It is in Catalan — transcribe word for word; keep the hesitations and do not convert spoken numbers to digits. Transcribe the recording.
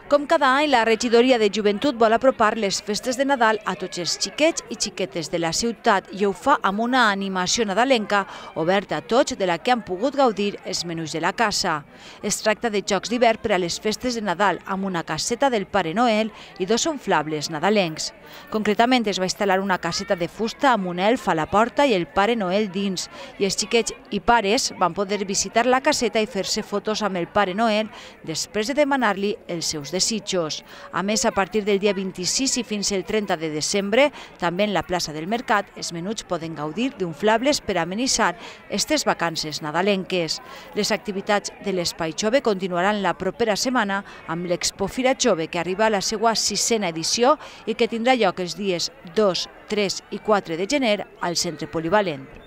Com cada any, la regidoria de joventut vol apropar les festes de Nadal a tots els xiquets i xiquetes de la ciutat i ho fa amb una animació nadalenca oberta a tots de la que han pogut gaudir els menús de la casa. Es tracta de jocs d'hivern per a les festes de Nadal amb una caseta del Pare Noel i dos inflables nadalencs. Concretament es va instal·lar una caseta de fusta amb un elf a la porta i el Pare Noel dins i els xiquets i pares van poder visitar la caseta i fer-se fotos amb el Pare Noel després de demanar-li els seus desitjos. A més, a partir del dia vint-i-sis i fins al trenta de desembre, també en la plaça del Mercat, els menuts poden gaudir d'inflables per amenitzar aquestes vacances nadalenques. Les activitats de l'Espai Jove continuaran la propera setmana amb l'Expo Fira Jove, que arriba a la seva sisena edició i que tindrà lloc els dies dos, tres i quatre de gener al Centre Polivalent.